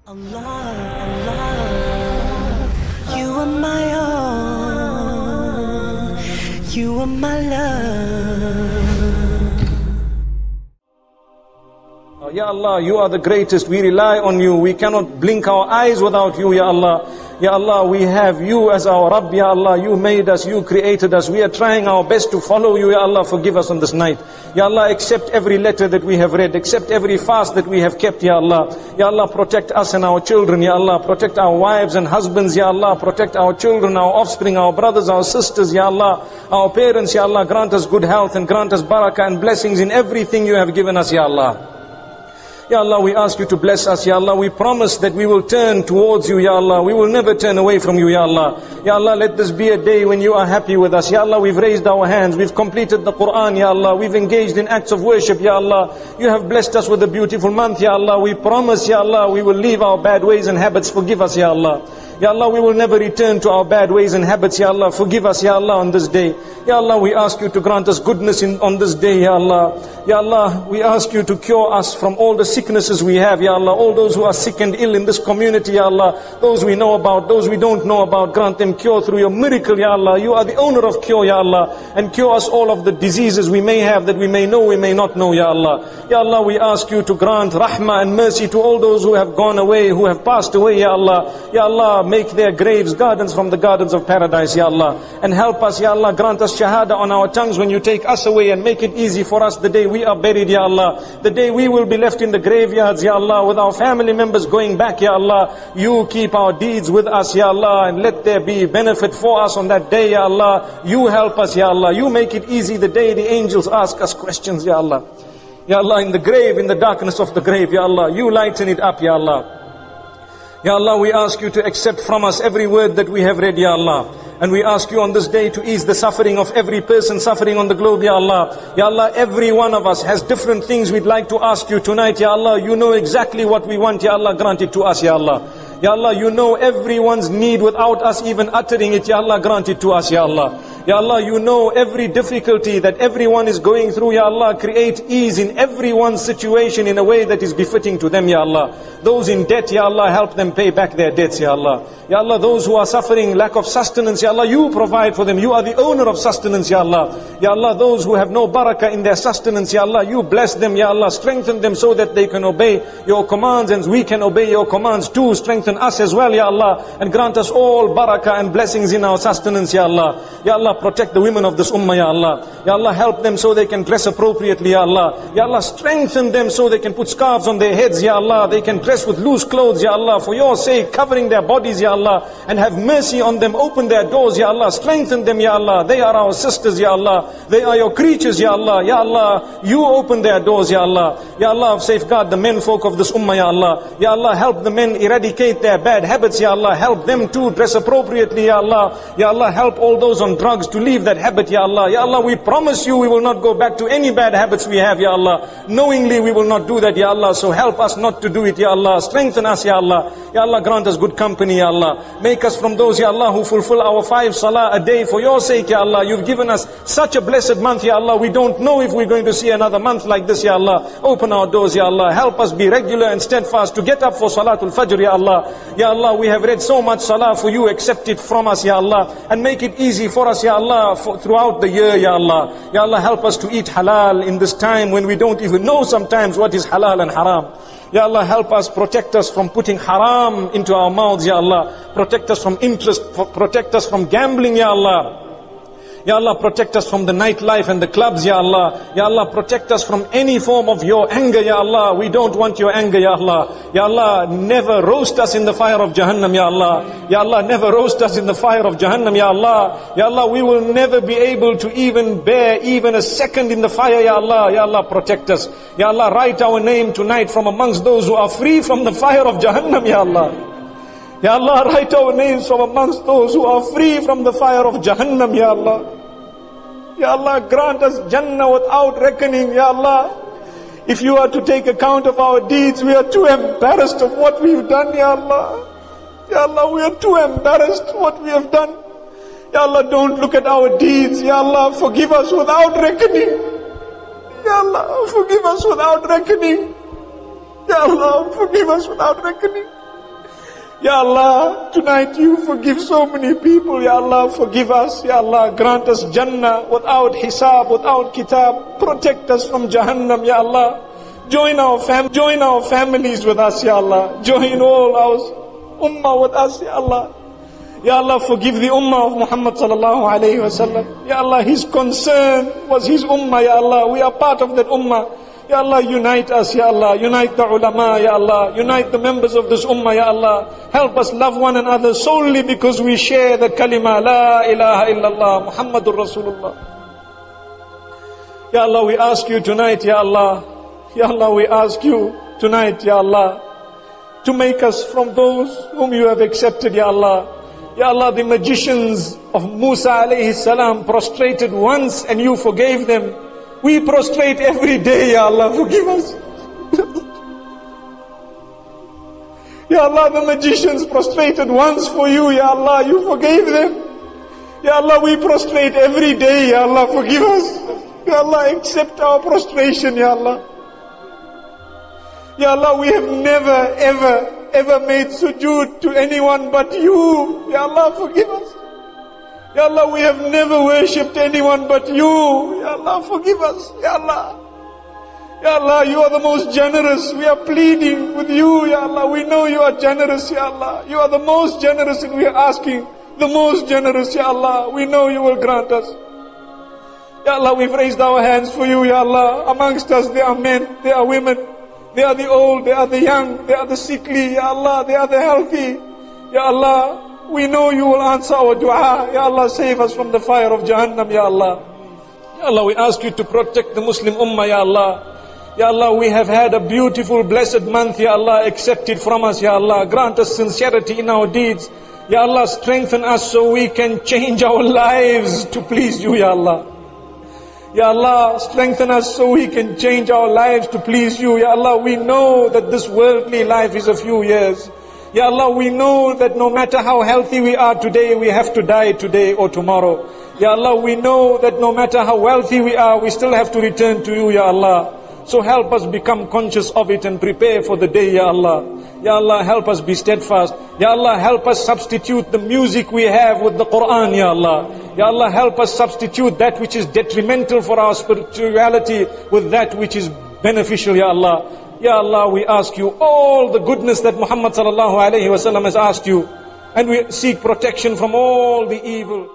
Allah, Allah, you are my all, you are my love. Ya Allah, you are the greatest, we rely on you, we cannot blink our eyes without you, Ya Allah. Ya Allah, we have you as our Rabb, Ya Allah, you made us, you created us, we are trying our best to follow you, Ya Allah, forgive us on this night. Ya Allah, accept every letter that we have read, accept every fast that we have kept, Ya Allah. Ya Allah, protect us and our children, Ya Allah, protect our wives and husbands, Ya Allah, protect our children, our offspring, our brothers, our sisters, Ya Allah, our parents, Ya Allah, grant us good health and grant us barakah and blessings in everything you have given us, Ya Allah. Ya Allah, we ask you to bless us, Ya Allah. We promise that we will turn towards you, Ya Allah. We will never turn away from you, Ya Allah. Ya Allah, let this be a day when you are happy with us. Ya Allah, we've raised our hands. We've completed the Quran, Ya Allah. We've engaged in acts of worship, Ya Allah. You have blessed us with a beautiful month, Ya Allah. We promise, Ya Allah, we will leave our bad ways and habits. Forgive us, Ya Allah. Ya Allah, we will never return to our bad ways and habits, Ya Allah. Forgive us, Ya Allah, on this day. Ya Allah, we ask you to grant us goodness on this day, Ya Allah. Ya Allah, we ask you to cure us from all the sicknesses we have, Ya Allah. All those who are sick and ill in this community, Ya Allah. Those we know about, those we don't know about, grant them cure through your miracle, Ya Allah. You are the owner of cure, Ya Allah. And cure us all of the diseases we may have, that we may know, we may not know, Ya Allah. Ya Allah, we ask you to grant rahmah and mercy to all those who have gone away, who have passed away, Ya Allah. Ya Allah, make their graves gardens from the gardens of paradise, Ya Allah. And help us, Ya Allah, grant us shahada on our tongues when you take us away, and make it easy for us the day we are buried, Ya Allah. The day we will be left in the graveyards, Ya Allah, with our family members going back, Ya Allah. You keep our deeds with us, Ya Allah, and let there be benefit for us on that day, Ya Allah. You help us, Ya Allah. You make it easy the day the angels ask us questions, Ya Allah. Ya Allah, in the grave, in the darkness of the grave, Ya Allah, you lighten it up, Ya Allah. Ya Allah, we ask you to accept from us every word that we have read, Ya Allah. And we ask you on this day to ease the suffering of every person suffering on the globe, Ya Allah. Ya Allah, every one of us has different things we'd like to ask you tonight, Ya Allah. You know exactly what we want, Ya Allah. Grant it to us, Ya Allah. Ya Allah, you know everyone's need without us even uttering it, Ya Allah. Grant it to us, Ya Allah. Ya Allah, you know every difficulty that everyone is going through, Ya Allah. Create ease in everyone's situation in a way that is befitting to them, Ya Allah. Those in debt, Ya Allah, help them pay back their debts, Ya Allah. Ya Allah, those who are suffering lack of sustenance, Ya Allah, you provide for them. You are the owner of sustenance, Ya Allah. Ya Allah, those who have no barakah in their sustenance, Ya Allah, you bless them, Ya Allah. Strengthen them so that they can obey your commands, and we can obey your commands too. Strengthen us as well, Ya Allah, and grant us all barakah and blessings in our sustenance, Ya Allah. Ya Allah, protect the women of this ummah, Ya Allah. Ya Allah, help them so they can dress appropriately, Ya Allah. Ya Allah, strengthen them so they can put scarves on their heads, Ya Allah. They can dress with loose clothes, Ya Allah, for your sake, covering their bodies, Ya Allah, and have mercy on them. Open their doors, Ya Allah. Strengthen them, Ya Allah. They are our sisters, Ya Allah. They are your creatures, Ya Allah. Ya Allah, you open their doors, Ya Allah. Ya Allah, safeguard the men folk of this ummah, Ya Allah. Ya Allah, help the men eradicate their bad habits, Ya Allah. Help them to dress appropriately, Ya Allah. Ya Allah, help all those on drugs to leave that habit, Ya Allah. Ya Allah, we promise you we will not go back to any bad habits we have, Ya Allah. Knowingly we will not do that, Ya Allah. So help us not to do it, Ya Allah. Strengthen us, Ya Allah. Ya Allah, grant us good company, Ya Allah. Make us from those, Ya Allah, who fulfill our 5 salah a day for your sake, Ya Allah. You've given us such a blessed month, Ya Allah. We don't know if we're going to see another month like this, Ya Allah. Open our doors, Ya Allah. Help us be regular and steadfast to get up for Salatul Fajr, Ya Allah. Ya Allah, we have read so much salah for you. Accept it from us, Ya Allah. And make it easy for us, Ya Allah, throughout the year, Ya Allah. Ya Allah, help us to eat halal in this time when we don't even know sometimes what is halal and haram. Ya Allah, help us, protect us from putting haram into our mouths, Ya Allah. Protect us from interest, protect us from gambling, Ya Allah. Ya Allah, protect us from the nightlife and the clubs, Ya Allah. Ya Allah, protect us from any form of your anger, Ya Allah. We don't want your anger, Ya Allah. Ya Allah, never roast us in the fire of Jahannam, Ya Allah. Ya Allah, never roast us in the fire of Jahannam, Ya Allah. Ya Allah, we will never be able to even bear even a second in the fire, Ya Allah. Ya Allah, protect us. Ya Allah, write our name tonight from amongst those who are free from the fire of Jahannam, Ya Allah. Ya Allah, write our names from amongst those who are free from the fire of Jahannam, Ya Allah. Ya Allah, grant us Jannah without reckoning, Ya Allah. If you are to take account of our deeds, we are too embarrassed of what we've done, Ya Allah. Ya Allah, we are too embarrassed what we have done. Ya Allah, don't look at our deeds, Ya Allah. Forgive us without reckoning. Ya Allah, forgive us without reckoning. Ya Allah, forgive us without reckoning. Ya Allah, tonight you forgive so many people. Ya Allah, forgive us. Ya Allah, grant us Jannah without hisab, without kitab. Protect us from Jahannam, Ya Allah. Join our families with us, Ya Allah. Join all our ummah with us, Ya Allah. Ya Allah, forgive the ummah of Muhammad sallallahu alayhi wa sallam. Ya Allah, his concern was his ummah, Ya Allah. We are part of that ummah. Ya Allah, unite us, Ya Allah. Unite the ulama, Ya Allah. Unite the members of this ummah, Ya Allah. Help us love one another solely because we share the kalima, La ilaha illallah, Muhammadur Rasulullah. Ya Allah, we ask you tonight, Ya Allah. Ya Allah, we ask you tonight, Ya Allah, to make us from those whom you have accepted, Ya Allah. Ya Allah, the magicians of Musa alayhi salam prostrated once and you forgave them. We prostrate every day, Ya Allah, forgive us. Ya Allah, the magicians prostrated once for you, Ya Allah, you forgave them. Ya Allah, we prostrate every day, Ya Allah, forgive us. Ya Allah, accept our prostration, Ya Allah. Ya Allah, we have never, ever made sujood to anyone but you. Ya Allah, forgive us. Ya Allah, we have never worshipped anyone but you. Ya Allah, forgive us. Ya Allah. Ya Allah, you are the most generous. We are pleading with you, Ya Allah. We know you are generous, Ya Allah. You are the most generous and we are asking the most generous, Ya Allah. We know you will grant us. Ya Allah, we've raised our hands for you, Ya Allah. Amongst us there are men, there are women, they are the old, they are the young, they are the sickly, Ya Allah, they are the healthy. Ya Allah, we know you will answer our dua. Ya Allah, save us from the fire of Jahannam, Ya Allah. Ya Allah, we ask you to protect the Muslim Ummah, Ya Allah. Ya Allah, we have had a beautiful, blessed month, Ya Allah. Accept it from us, Ya Allah. Grant us sincerity in our deeds. Ya Allah, strengthen us so we can change our lives to please you, Ya Allah. Ya Allah, strengthen us so we can change our lives to please you. Ya Allah, we know that this worldly life is a few years. Ya Allah, we know that no matter how healthy we are today, we have to die today or tomorrow. Ya Allah, we know that no matter how wealthy we are, we still have to return to you, Ya Allah. So help us become conscious of it and prepare for the day, Ya Allah. Ya Allah, help us be steadfast. Ya Allah, help us substitute the music we have with the Quran, Ya Allah. Ya Allah, help us substitute that which is detrimental for our spirituality with that which is beneficial, Ya Allah. Ya Allah, we ask you all the goodness that Muhammad sallallahu alayhi wa sallam has asked you, and we seek protection from all the evil.